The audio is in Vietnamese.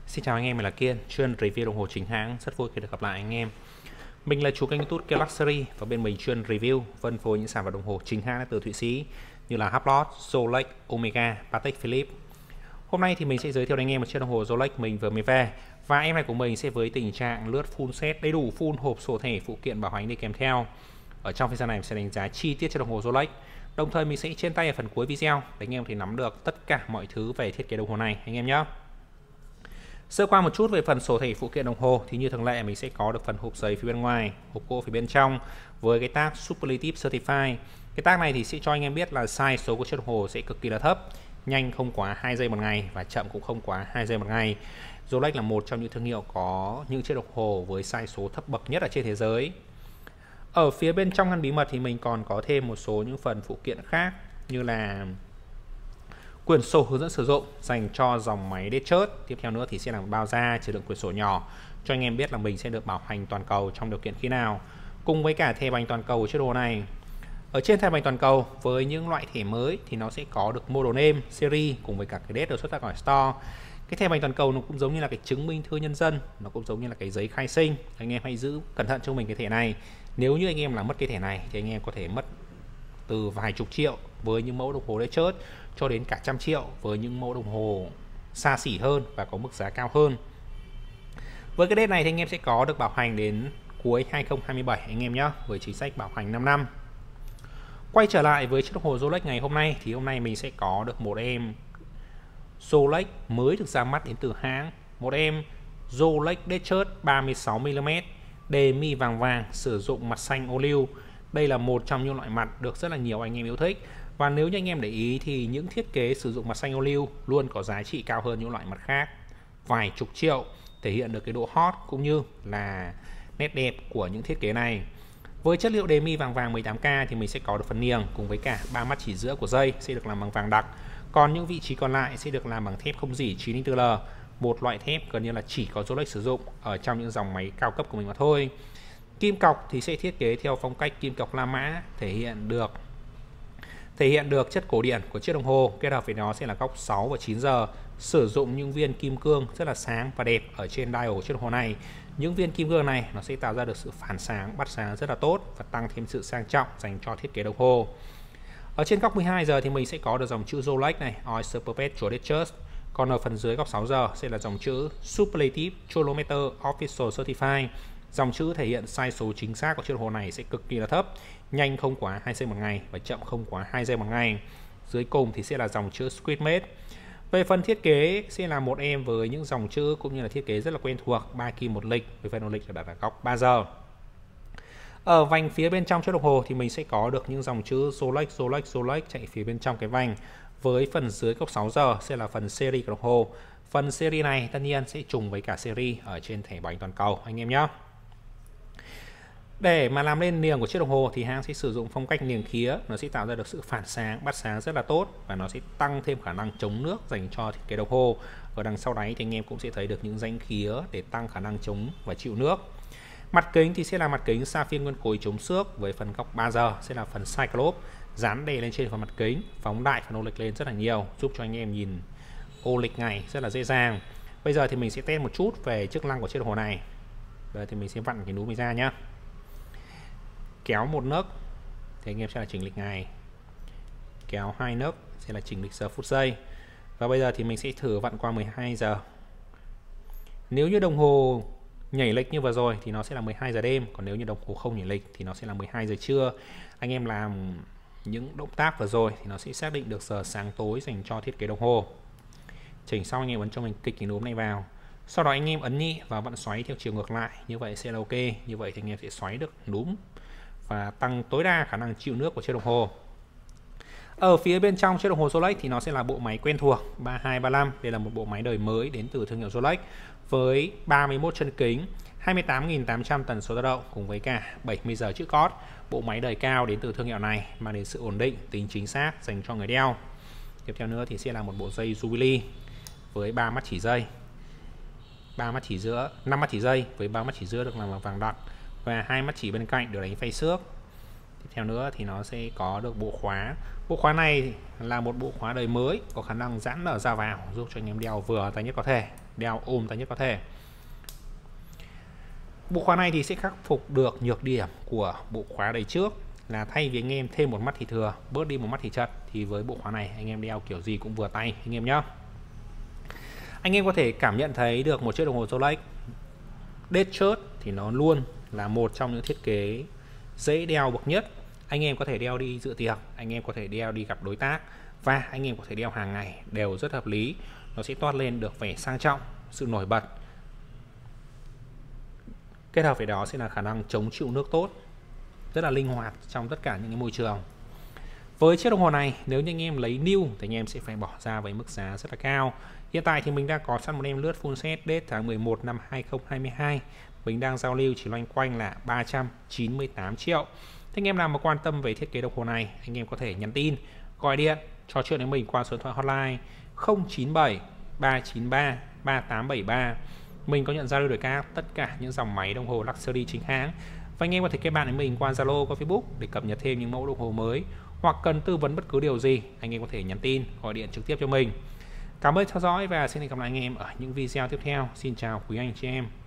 Xin chào anh em, mình là Kiên, chuyên review đồng hồ chính hãng. Rất vui khi được gặp lại anh em. Mình là chủ kênh YouTube Kiên Luxury và bên mình chuyên review, phân phối những sản phẩm đồng hồ chính hãng từ Thụy Sĩ như là Hublot, Rolex, Omega, Patek Philippe. Hôm nay thì mình sẽ giới thiệu anh em một chiếc đồng hồ Rolex mình vừa mới về, và em này của mình sẽ với tình trạng lướt full set, đầy đủ full hộp sổ thể, phụ kiện bảo hành đi kèm theo. Ở trong video này mình sẽ đánh giá chi tiết chiếc đồng hồ Rolex. Đồng thời mình sẽ trên tay ở phần cuối video để anh em có thể nắm được tất cả mọi thứ về thiết kế đồng hồ này anh em nhé. Sơ qua một chút về phần sổ thể phụ kiện đồng hồ thì như thường lệ mình sẽ có được phần hộp giấy phía bên ngoài, hộp gỗ phía bên trong với cái tag Superlative Certified. Cái tag này thì sẽ cho anh em biết là size số của chiếc đồng hồ sẽ cực kỳ là thấp, nhanh không quá 2 giây một ngày và chậm cũng không quá 2 giây một ngày. Rolex là một trong những thương hiệu có những chiếc đồng hồ với size số thấp bậc nhất ở trên thế giới. Ở phía bên trong ngăn bí mật thì mình còn có thêm một số những phần phụ kiện khác như là quyển sổ hướng dẫn sử dụng dành cho dòng máy Datejust. Tiếp theo nữa thì sẽ là một bao da chứa đựng quyển sổ nhỏ cho anh em biết là mình sẽ được bảo hành toàn cầu trong điều kiện khi nào, cùng với cả thẻ bảo hành toàn cầu của chiếc đồ này. Ở trên thẻ bảo hành toàn cầu với những loại thẻ mới thì nó sẽ có được model name, series cùng với cả cái date được xuất ra khỏi store. Cái thẻ bảo hành toàn cầu nó cũng giống như là cái chứng minh thư nhân dân, nó cũng giống như là cái giấy khai sinh. Anh em hãy giữ cẩn thận cho mình cái thẻ này. Nếu như anh em làm mất cái thẻ này thì anh em có thể mất từ vài chục triệu với những mẫu đồng hồ Datejust cho đến cả trăm triệu với những mẫu đồng hồ xa xỉ hơn và có mức giá cao hơn. Với cái date này thì anh em sẽ có được bảo hành đến cuối 2027 anh em nhé, với chính sách bảo hành 5 năm. Quay trở lại với chiếc đồng hồ Rolex ngày hôm nay thì hôm nay mình sẽ có được một em Rolex mới được ra mắt đến từ hãng, một em Rolex Datejust 36mm demi vàng vàng sử dụng mặt xanh ô liu. Đây là một trong những loại mặt được rất là nhiều anh em yêu thích, và nếu như anh em để ý thì những thiết kế sử dụng mặt xanh ô liu luôn có giá trị cao hơn những loại mặt khác vài chục triệu, thể hiện được cái độ hot cũng như là nét đẹp của những thiết kế này. Với chất liệu demi vàng vàng 18K thì mình sẽ có được phần niềng cùng với cả ba mắt chỉ giữa của dây sẽ được làm bằng vàng đặc, còn những vị trí còn lại sẽ được làm bằng thép không rỉ 904L, một loại thép gần như là chỉ có Rolex sử dụng ở trong những dòng máy cao cấp của mình mà thôi. Kim cọc thì sẽ thiết kế theo phong cách kim cọc La Mã, thể hiện được chất cổ điển của chiếc đồng hồ, kết hợp với nó sẽ là góc 6 và 9 giờ, sử dụng những viên kim cương rất là sáng và đẹp ở trên dial của chiếc đồng hồ này. Những viên kim cương này nó sẽ tạo ra được sự phản sáng, bắt sáng rất là tốt và tăng thêm sự sang trọng dành cho thiết kế đồng hồ. Ở trên góc 12 giờ thì mình sẽ có được dòng chữ Rolex này, Oyster Perpetual Datejust. Còn ở phần dưới góc 6 giờ sẽ là dòng chữ Superlative Chronometer Official Certified. Dòng chữ thể hiện size số chính xác của chiếc đồng hồ này sẽ cực kỳ là thấp, nhanh không quá 2 giây một ngày và chậm không quá 2 giây một ngày. Dưới cùng thì sẽ là dòng chữ Squidmate. Về phần thiết kế sẽ là một em với những dòng chữ cũng như là thiết kế rất là quen thuộc, 3 kim một lịch, với phần lịch là đặt ở góc 3 giờ. Ở vành phía bên trong chiếc đồng hồ thì mình sẽ có được những dòng chữ Rolex, Rolex, Rolex chạy phía bên trong cái vành. Với phần dưới góc 6 giờ sẽ là phần series của đồng hồ. Phần series này tất nhiên sẽ trùng với cả series ở trên thẻ bảo hành toàn cầu anh em nhé. Để mà làm lên niềng của chiếc đồng hồ thì hãng sẽ sử dụng phong cách niềng khía, nó sẽ tạo ra được sự phản sáng, bắt sáng rất là tốt và nó sẽ tăng thêm khả năng chống nước dành cho thiết kế đồng hồ. Ở đằng sau đáy thì anh em cũng sẽ thấy được những rãnh khía để tăng khả năng chống và chịu nước. Mặt kính thì sẽ là mặt kính sapphire nguyên khối chống xước, với phần góc 3 giờ sẽ là phần Cyclops dán đè lên trên phần mặt kính, phóng đại phần ô lịch lên rất là nhiều, giúp cho anh em nhìn ô lịch ngày rất là dễ dàng. Bây giờ thì mình sẽ test một chút về chức năng của chiếc đồng hồ này. Bây giờ thì mình sẽ vặn cái núm này ra nhé. Kéo một nấc thì anh em sẽ là chỉnh lịch ngày, kéo hai nấc sẽ là chỉnh lịch giờ phút giây. Và bây giờ thì mình sẽ thử vặn qua 12 giờ. Nếu như đồng hồ nhảy lịch như vừa rồi thì nó sẽ là 12 giờ đêm, còn nếu như đồng hồ không nhảy lịch thì nó sẽ là 12 giờ trưa. Anh em làm những động tác vừa rồi thì nó sẽ xác định được giờ sáng tối dành cho thiết kế đồng hồ. Chỉnh xong anh em ấn cho mình kịch cái núm này vào, sau đó anh em ấn nhị và vặn xoáy theo chiều ngược lại, như vậy sẽ là ok. Như vậy thì anh em sẽ xoáy được núm và tăng tối đa khả năng chịu nước của chiếc đồng hồ. Ở phía bên trong chiếc đồng hồ Rolex thì nó sẽ là bộ máy quen thuộc 3235. Đây là một bộ máy đời mới đến từ thương hiệu Rolex với 31 chân kính, 28.800 tần số dao động cùng với cả 70 giờ chữ cót. Bộ máy đời cao đến từ thương hiệu này mang đến sự ổn định, tính chính xác dành cho người đeo. Tiếp theo nữa thì sẽ là một bộ dây Jubilee với 3 mắt chỉ dây, 3 mắt chỉ giữa, 5 mắt chỉ dây với 3 mắt chỉ giữa được làm bằng vàng đặc và 2 mắt chỉ bên cạnh được đánh phay xước. Tiếp theo nữa thì nó sẽ có được bộ khóa. Bộ khóa này là một bộ khóa đời mới, có khả năng giãn nở ra vào, giúp cho anh em đeo vừa tay nhất có thể. đeo ôm tay nhất có thể. Bộ khóa này thì sẽ khắc phục được nhược điểm của bộ khóa đời trước là thay vì anh em thêm một mắt thì thừa, bớt đi một mắt thì chật, thì với bộ khóa này anh em đeo kiểu gì cũng vừa tay anh em nhé. Anh em có thể cảm nhận thấy được một chiếc đồng hồ Rolex Datejust thì nó luôn là một trong những thiết kế dễ đeo bậc nhất. Anh em có thể đeo đi dự tiệc, anh em có thể đeo đi gặp đối tác, và anh em có thể đeo hàng ngày đều rất hợp lý. Nó sẽ toát lên được vẻ sang trọng, sự nổi bật. Kết hợp với đó sẽ là khả năng chống chịu nước tốt, rất là linh hoạt trong tất cả những cái môi trường. Với chiếc đồng hồ này, nếu như anh em lấy new thì anh em sẽ phải bỏ ra với mức giá rất là cao. Hiện tại thì mình đang có sẵn một em lướt full set date tháng 11 năm 2022. Mình đang giao lưu chỉ loanh quanh là 398 triệu. Thế anh em nào mà quan tâm về thiết kế đồng hồ này, anh em có thể nhắn tin, gọi điện, trò chuyện với mình qua số điện thoại hotline 097 393 3873. Mình có nhận giao lưu đổi các tất cả những dòng máy đồng hồ luxury chính hãng. Và anh em có thể kết bạn với mình qua Zalo, qua Facebook để cập nhật thêm những mẫu đồng hồ mới, hoặc cần tư vấn bất cứ điều gì, anh em có thể nhắn tin, gọi điện trực tiếp cho mình. Cảm ơn theo dõi và xin hẹn gặp lại anh em ở những video tiếp theo. Xin chào quý anh chị em.